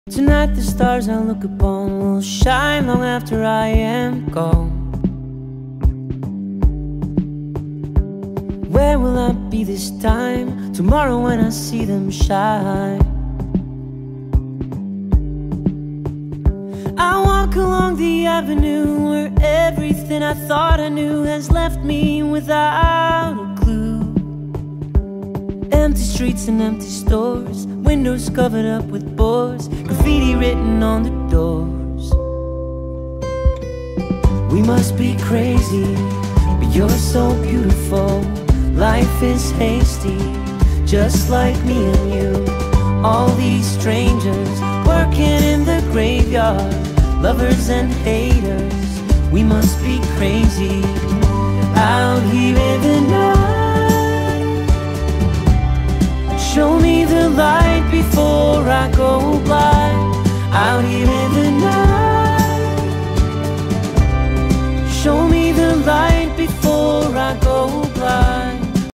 Tonight the stars I look upon will shine long after I am gone. Where will I be this time? Tomorrow when I see them shine. I walk along the avenue where everything I thought I knew has left me without a clue. Empty streets and empty stores, windows covered up with boards, graffiti written on the doors. We must be crazy, but you're so beautiful. Life is hasty, just like me and you. All these strangers working in the graveyard, lovers and haters. We must be crazy out here in the night. Show me the light before I go blind. Out here in the night. Show me the light